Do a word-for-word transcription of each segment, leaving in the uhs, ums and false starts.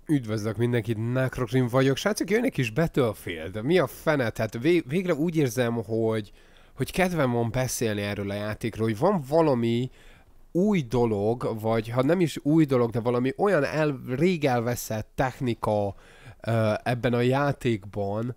Üdvözlök mindenkit, Necrogrim vagyok. Srácok, jön egy kis Battlefield. Mi a fene? Tehát vég végre úgy érzem, hogy, hogy kedvem van beszélni erről a játékról, hogy van valami új dolog, vagy ha nem is új dolog, de valami olyan el, rég elveszett technika uh, ebben a játékban,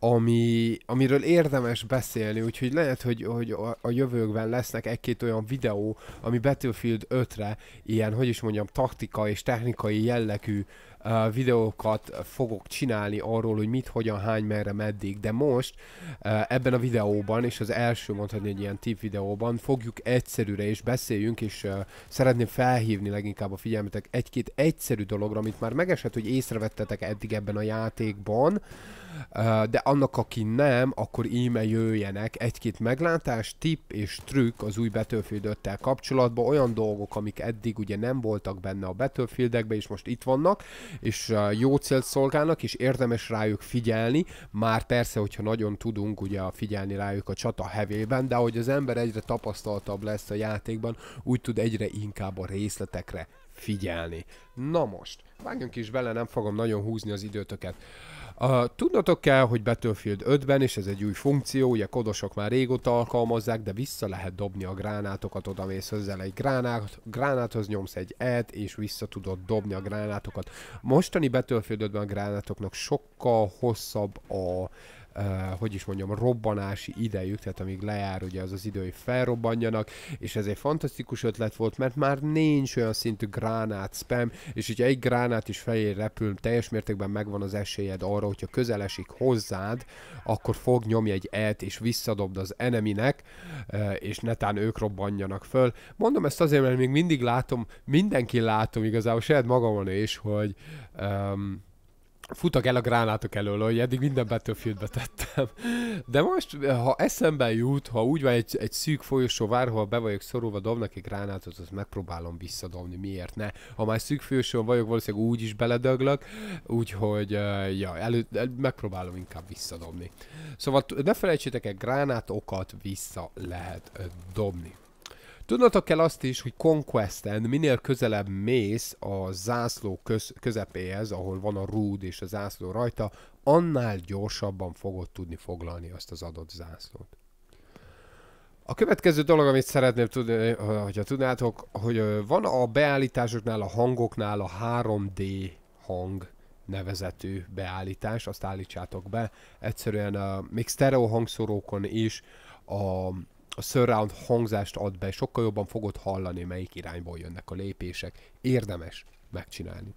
ami, amiről érdemes beszélni, úgyhogy lehet, hogy, hogy a, a jövőkben lesznek egy-két olyan videó, ami Battlefield ötre ilyen, hogy is mondjam, taktika és technikai jellegű uh, videókat fogok csinálni arról, hogy mit, hogyan, hány, merre, meddig, de most uh, ebben a videóban, és az első mondhatni egy ilyen tip videóban fogjuk egyszerűre és beszéljünk, és uh, szeretném felhívni leginkább a figyelmetek egy-két egyszerű dologra, amit már megesett, hogy észrevettetek eddig ebben a játékban, Uh, de annak, aki nem, akkor íme jöjjenek egy-két meglátás, tipp és trükk az új Battlefield öttel kapcsolatban, olyan dolgok, amik eddig ugye nem voltak benne a Battlefieldekben, és most itt vannak, és uh, jó célt szolgálnak, és érdemes rájuk figyelni, már persze, hogyha nagyon tudunk ugye figyelni rájuk a csata hevében, de ahogy az ember egyre tapasztaltabb lesz a játékban, úgy tud egyre inkább a részletekre figyelni. Na most, vágjunk is bele, nem fogom nagyon húzni az időtöket. Uh, tudnotok kell, hogy Battlefield ötben, és ez egy új funkció, ugye kodosok már régóta alkalmazzák, de vissza lehet dobni a gránátokat, odamész hozzá egy gránát, gránáthoz nyomsz egy E-t, és vissza tudod dobni a gránátokat. Mostani Battlefield ötben a gránátoknak sokkal hosszabb a Uh, hogy is mondjam, robbanási idejük, tehát amíg lejár ugye az az idő, hogy felrobbanjanak, és ez egy fantasztikus ötlet volt, mert már nincs olyan szintű gránát spam, és hogyha egy gránát is fejére repül, teljes mértékben megvan az esélyed arra, hogyha közel esik hozzád, akkor fog nyomni egy E-t, és visszadobd az eneminek, uh, és netán ők robbanjanak föl. Mondom ezt azért, mert még mindig látom, mindenki látom igazából, saját magamon is, hogy um, futak el a gránátok elől, hogy eddig minden Battlefieldbe tettem. De most, ha eszembe jut, ha úgy van egy, egy szűk folyosó vár, ahol be vagyok szorulva, dobnak egy gránátot, azt megpróbálom visszadobni, miért ne? Ha már szűk folyosón vagyok, valószínűleg úgy is beledöglök, úgyhogy uh, ja, elő, el, megpróbálom inkább visszadobni. Szóval ne felejtsétek el, gránátokat vissza lehet uh, dobni. Tudnotok kell azt is, hogy Conquesten minél közelebb mész a zászló köz közepéhez, ahol van a rúd és a zászló rajta, annál gyorsabban fogod tudni foglalni azt az adott zászlót. A következő dolog, amit szeretném tudni, hogyha tudnátok, hogy van a beállításoknál, a hangoknál a három dé hang nevezetű beállítás, azt állítsátok be. Egyszerűen uh, még sztereó hangszórókon is a a surround hangzást ad be, sokkal jobban fogod hallani, melyik irányból jönnek a lépések. Érdemes megcsinálni.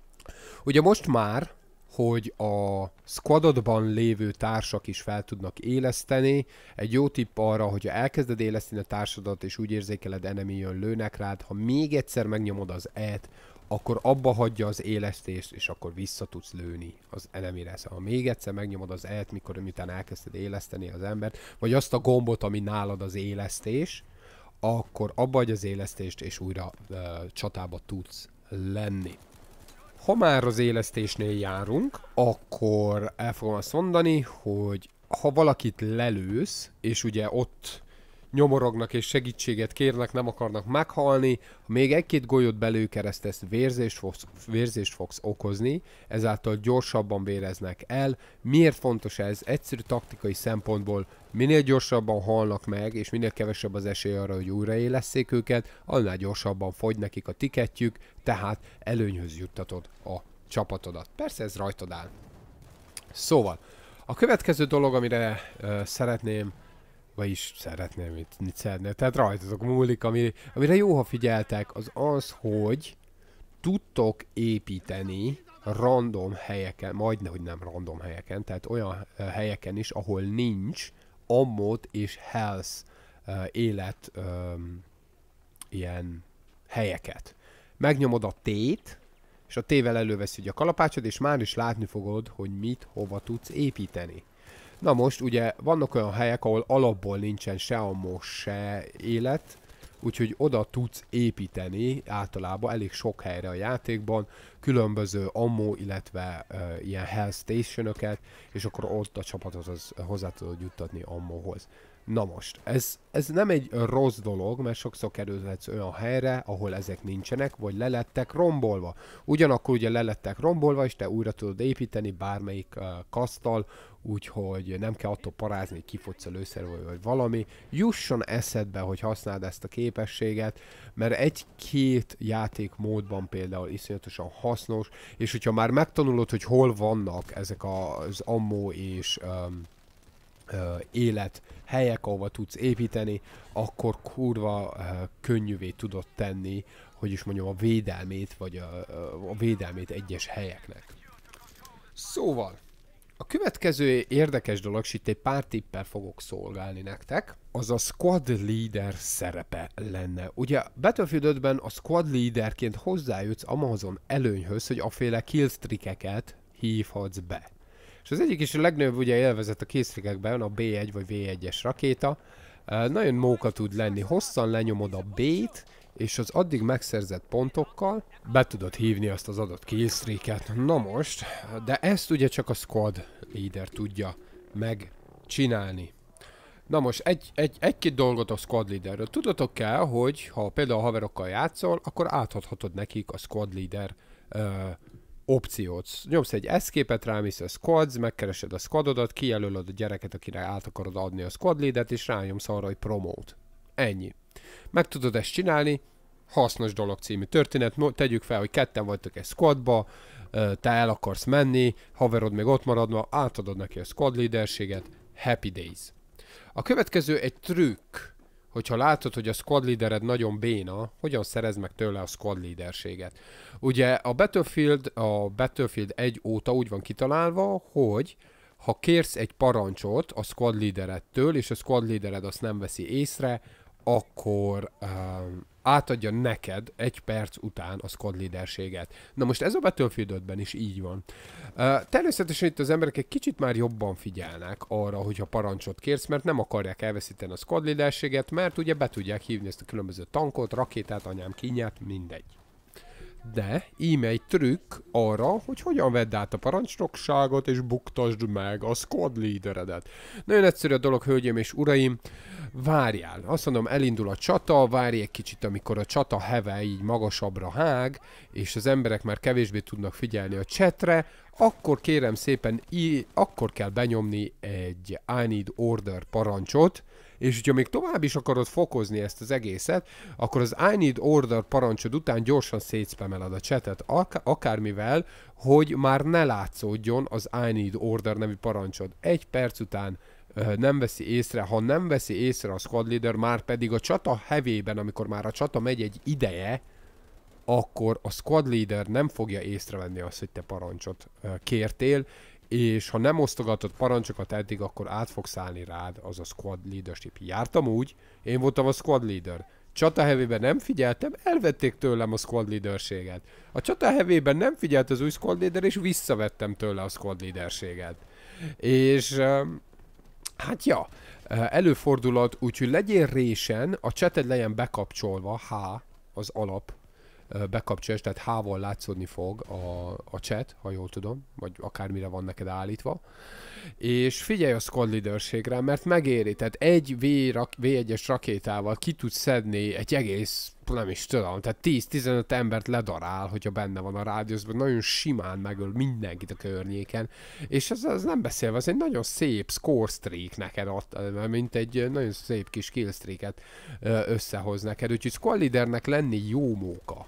Ugye most már, hogy a squadodban lévő társak is fel tudnak éleszteni, egy jó tipp arra, hogyha elkezded éleszteni a társadat, és úgy érzékeled, enemi jön, lőnek rád, ha még egyszer megnyomod az E-t, akkor abba hagyja az élesztést, és akkor vissza tudsz lőni az enemire. Szóval még egyszer megnyomod az E-t, mikor miután elkezdted éleszteni az embert, vagy azt a gombot, ami nálad az élesztés, akkor abba hagy az élesztést, és újra uh, csatába tudsz lenni. Ha már az élesztésnél járunk, akkor el fogom azt mondani, hogy ha valakit lelősz, és ugye ott nyomorognak és segítséget kérnek, nem akarnak meghalni, ha még egy-két golyót belőkeresztesz, vérzést fogsz, vérzést fogsz okozni, ezáltal gyorsabban véreznek el. Miért fontos ez? Egyszerű taktikai szempontból minél gyorsabban halnak meg, és minél kevesebb az esély arra, hogy újraélesszék őket, annál gyorsabban fogy nekik a tiketjük, tehát előnyhöz juttatod a csapatodat. Persze ez rajtad áll. Szóval, a következő dolog, amire uh, szeretném vagyis szeretném, mit, mit szeretném. Tehát rajtatok múlik, ami, amire jó, ha figyeltek, az az, hogy tudtok építeni random helyeken, majdnem, hogy nem random helyeken, tehát olyan uh, helyeken is, ahol nincs ammód és health uh, élet um, ilyen helyeket. Megnyomod a T-t, és a T-vel előveszi a kalapácsod, és már is látni fogod, hogy mit, hova tudsz építeni. Na most ugye vannak olyan helyek, ahol alapból nincsen se ammó, se élet, úgyhogy oda tudsz építeni általában elég sok helyre a játékban, különböző ammó, illetve uh, ilyen health stationöket, és akkor ott a csapatot az hozzá tudod juttatni ammóhoz. Na most, ez, ez nem egy rossz dolog, mert sokszor kerülhetsz olyan helyre, ahol ezek nincsenek, vagy lelettek rombolva. Ugyanakkor ugye lelettek rombolva, és te újra tudod építeni bármelyik uh, kaszttal, úgyhogy nem kell attól parázni, hogy kifogysz a lőszer, vagy valami. Jusson eszedbe, hogy használd ezt a képességet, mert egy-két játékmódban például iszonyatosan hasznos, és hogyha már megtanulod, hogy hol vannak ezek az ammo és um, uh, élet helyek, ahova tudsz építeni, akkor kurva uh, könnyűvé tudod tenni, hogy is mondjam, a védelmét, vagy a, a védelmét egyes helyeknek. Szóval, a következő érdekes dolog, és itt egy pár tippel fogok szolgálni nektek, az a Squad Leader szerepe lenne. Ugye Battlefield ötben a Squad Leaderként hozzájutsz Amazon előnyhöz, hogy aféle killstreakeket hívhatsz be. És az egyik is a legnagyobb ugye élvezet a killstreakekben a bé egy vagy vé egyes rakéta. Nagyon móka tud lenni, hosszan lenyomod a B-t, és az addig megszerzett pontokkal be tudod hívni azt az adott killstreaket. Na most, de ezt ugye csak a Squad Leader tudja megcsinálni. Na most, egy, egy, egy-két dolgot a Squad Leaderről. Tudatok kell, hogy ha például a haverokkal játszol, akkor átadhatod nekik a Squad Leader uh, opciót. Nyomsz egy escape-et, rámész a squads, megkeresed a squadodat, kijelölöd a gyereket, akire át akarod adni a Squad Leadert, és rányomsz arra, hogy promote. Ennyi. Meg tudod ezt csinálni, hasznos dolog című történet, tegyük fel, hogy ketten vagytok egy squadba, te el akarsz menni, haverod még ott maradna, átadod neki a Squad Leaderséget, happy days. A következő egy trükk, hogyha látod, hogy a Squad Leadered nagyon béna, hogyan szerezd meg tőle a Squad Leaderséget. Ugye a Battlefield, a Battlefield egy óta úgy van kitalálva, hogy ha kérsz egy parancsot a Squad Leaderedtől, és a Squad Leadered azt nem veszi észre, akkor um, átadja neked egy perc után a Squad Leaderséget. Na most ez a Battlefield ötben is így van. Uh, természetesen itt az emberek egy kicsit már jobban figyelnek arra, hogyha parancsot kérsz, mert nem akarják elveszíteni a Squad Leaderséget, mert ugye be tudják hívni ezt a különböző tankot, rakétát, anyám kínját, mindegy. De íme egy trükk arra, hogy hogyan vedd át a parancsnokságot és buktasd meg a Squad Leaderedet. Nagyon egyszerű a dolog, hölgyeim és uraim, várjál. Azt mondom, elindul a csata, várj egy kicsit, amikor a csata heve így magasabbra hág, és az emberek már kevésbé tudnak figyelni a chatre, akkor kérem szépen, akkor kell benyomni egy I need order parancsot, és hogyha még tovább is akarod fokozni ezt az egészet, akkor az I need order parancsod után gyorsan szétszpemeled a chatet, ak akármivel, hogy már ne látszódjon az I need order nevű parancsod. Egy perc után ö, nem veszi észre, ha nem veszi észre a Squad Leader, már pedig a csata hevében, amikor már a csata megy egy ideje, akkor a Squad Leader nem fogja észrevenni azt, hogy te parancsot ö, kértél, és ha nem osztogatod parancsokat eddig, akkor át fogsz állni rád az a Squad Leadership. Jártam úgy, én voltam a Squad Leader. Csata hevében nem figyeltem, elvették tőlem a Squad Leaderséget. A csata hevében nem figyelt az új Squad Leader, és visszavettem tőle a Squad Leaderséget. És hát ja, előfordulhat, úgyhogy legyél résen, a chated legyen bekapcsolva, H az alap bekapcsolás, tehát H-val látszódni fog a, a chat, ha jól tudom, vagy akármire van neked állítva. És figyelj a Squad Leaderségre, mert megéri, tehát egy vé egyes rakétával ki tudsz szedni egy egész, nem is tudom, tehát tíz-tizenöt embert ledarál, hogyha benne van a rádiuszban, nagyon simán megöl mindenkit a környéken, és ez, ez nem beszélve, az egy nagyon szép score streak neked ott, mint egy nagyon szép kis kill streaket összehoz neked, úgyhogy Squad Leadernek lenni jó móka.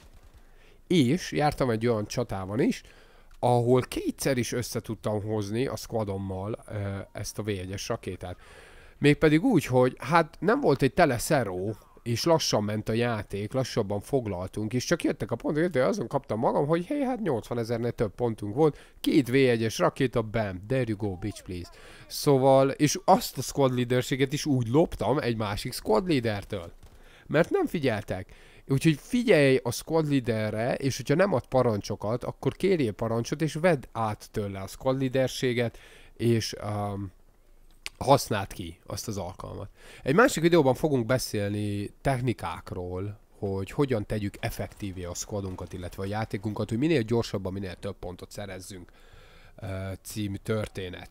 És jártam egy olyan csatában is, ahol kétszer is össze tudtam hozni a squadommal ezt a vé egyes rakétát. Mégpedig úgy, hogy hát nem volt egy tele szeró, és lassan ment a játék, lassabban foglaltunk, és csak jöttek a pontok, de azon kaptam magam, hogy hé, hát nyolcvanezernél több pontunk volt, két vé egyes rakéta, bam, there you go, bitch, please. Szóval, és azt a Squad Leaderséget is úgy loptam egy másik Squad Leadertől, mert nem figyeltek. Úgyhogy figyelj a Squad Leaderre, és hogyha nem ad parancsokat, akkor kérjél parancsot, és vedd át tőle a Squad Leaderséget, és um, használd ki azt az alkalmat. Egy másik videóban fogunk beszélni technikákról, hogy hogyan tegyük effektívé a squadunkat, illetve a játékunkat, hogy minél gyorsabban, minél több pontot szerezzünk uh, című történet.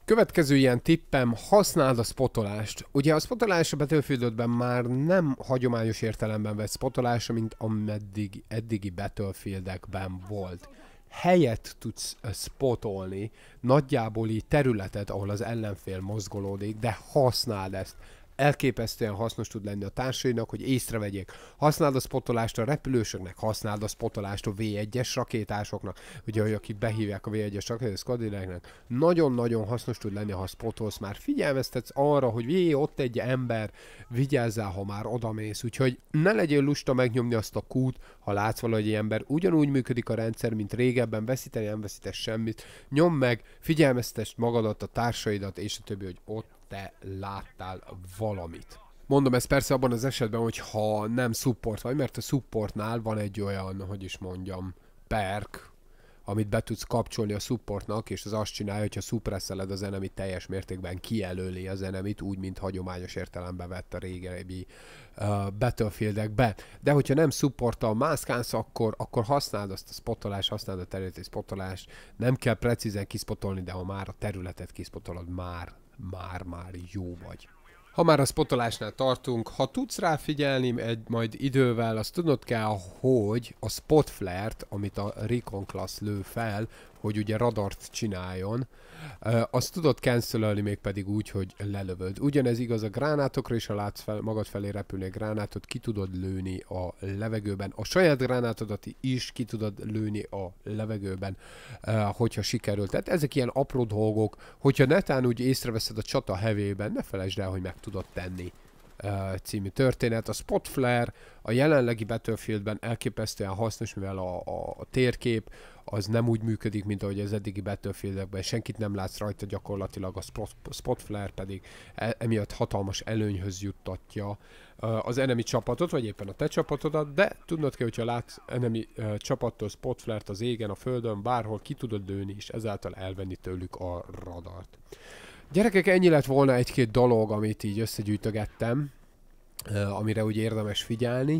Következő ilyen tippem, használd a spotolást. Ugye a spotolás a Battlefield ötben már nem hagyományos értelemben vett spotolása, mint ameddig eddigi Battlefieldekben volt. Helyet tudsz spotolni, nagyjából így területet, ahol az ellenfél mozgolódik, de használd ezt. Elképesztően hasznos tud lenni a társainak, hogy észrevegyék. Használd a spotolást a repülősöknek, használd a spotolást a vé egyes rakétásoknak, ugye, hogy akik behívják a vé egyes rakétásoknak, nagyon-nagyon hasznos tud lenni, ha spotolsz, már figyelmeztetsz arra, hogy jé, ott egy ember, vigyázzál, ha már odamész, úgyhogy ne legyél lusta megnyomni azt a kút, ha látsz valahogy ember, ugyanúgy működik a rendszer, mint régebben, veszíteni nem veszítesz semmit, nyom meg, figyelmeztess magadat, a társaidat, és a többi, hogy ott te láttál valamit. Mondom ezt persze abban az esetben, hogy ha nem support vagy, mert a supportnál van egy olyan, hogy is mondjam, perk, amit be tudsz kapcsolni a supportnak, és az azt csinálja, hogyha suppresszeled az enemit, teljes mértékben kijelöli az enemit, úgy, mint hagyományos értelemben vett a régebbi uh, Battlefieldekbe. De hogyha nem supporttal mászkálsz, akkor, akkor használd azt a spotolást, használd a területi spotolást. Nem kell precízen kispotolni, de ha már a területet kispotolod, már már-már jó vagy. Ha már a spotolásnál tartunk, ha tudsz rá figyelni egy majd idővel, azt tudnod kell, hogy a spot flare-t, amit a Recon Class lő fel, hogy ugye radart csináljon, azt tudod cancelölni még pedig úgy, hogy lelövöd. Ugyanez igaz a gránátokra is, ha látsz fel, magad felé repülni a gránátot, ki tudod lőni a levegőben. A saját gránátodat is ki tudod lőni a levegőben, hogyha sikerült. Tehát ezek ilyen apró dolgok, hogyha netán úgy észreveszed a csata hevében, ne felejtsd el, hogy meg tudod tenni. Uh, című történet. A spot flare a jelenlegi Battlefieldben elképesztően hasznos, mivel a, a, a térkép az nem úgy működik, mint ahogy az eddigi Battlefieldekben, senkit nem látsz rajta gyakorlatilag, a spot, spot flare pedig e, emiatt hatalmas előnyhöz juttatja uh, az enemy csapatot, vagy éppen a te csapatodat, de tudnod kell, hogyha látsz enemy uh, csapattól spot flare-t az égen, a földön, bárhol ki tudod lőni, és ezáltal elvenni tőlük a radart. Gyerekek, ennyi lett volna egy-két dolog, amit így összegyűjtögettem, uh, amire úgy érdemes figyelni.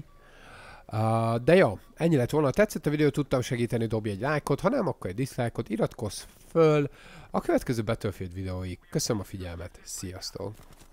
Uh, de ja, ennyi lett volna. Ha tetszett a videó, tudtam segíteni, dobj egy lájkot, ha nem, akkor egy dislike-ot, iratkozz föl a következő Battlefield videóig. Köszönöm a figyelmet, sziasztok!